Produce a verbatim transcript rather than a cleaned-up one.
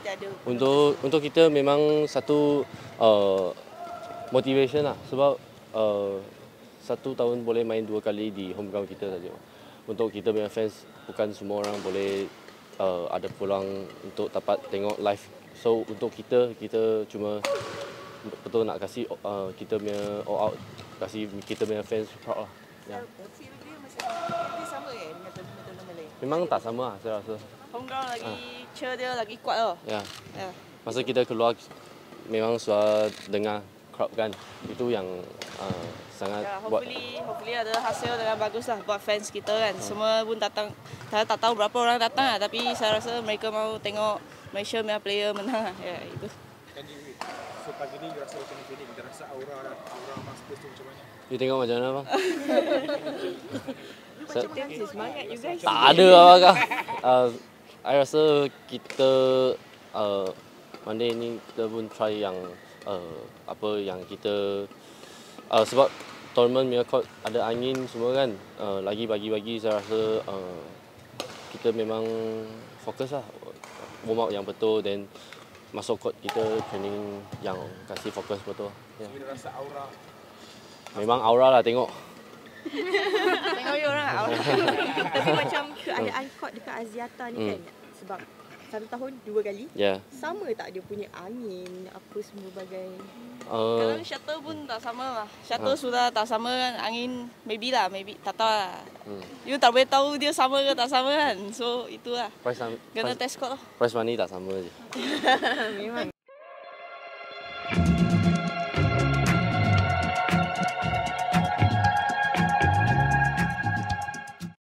ada. Untuk untuk kita memang satu uh, motivation lah sebab uh, satu tahun boleh main dua kali di home ground kita saja. Untuk kita punya fans bukan semua orang boleh uh, ada peluang untuk dapat tengok live. So untuk kita kita cuma betul nak kasih uh, kita punya all out, kasih kita punya fans proud lah. Ya. Feel dia macam dia sama kan dengan tahun-tahun lain. Memang tak sama lah saya rasa. Home ground lagi Ah. cheer dia lagi kuat tau. Ya. Ya. Masa kita keluar memang suara dengar crowd kan. Itu yang uh, sangat Ya, buat hopefully hopefully ada hasil dengan bagus lah buat fans kita kan. Hmm. Semua pun datang. Saya tak tahu berapa orang datang lah, tapi saya rasa mereka mau tengok Malaysia punya player menang lah. Ya, itu. Jadi, so pagi ni you rasa macam ni, kita rasa aura aura Masters tu macam mana? You tengok macam mana bang? Macam tensi semangat you guys. Tak ada lah kak. Uh, I rasa kita uh, Monday ni kita pun try yang uh, apa yang kita uh, sebab tournament punya court ada angin semua kan. Uh, lagi bagi-bagi saya rasa uh, kita memang fokus lah. Warm up yang betul dan masuk court kita training yang kasih fokus betul. Ya. So, you rasa aura Memang aura lah tengok. Tengok you orang lah. Tapi macam keadaan court dekat Axiata ni Hmm. kan, sebab satu tahun dua kali, Ya. sama tak dia punya angin, apa semua bagai. Uh, Kadang shuttle pun tak sama lah. Shuttle Ha. sudah tak sama kan. Angin maybe lah, maybe. Tak tahu lah. hmm. You tak boleh tahu dia sama ke tak sama kan. So itulah. Price, Kena price, test court lah. price money tak sama je. Memang.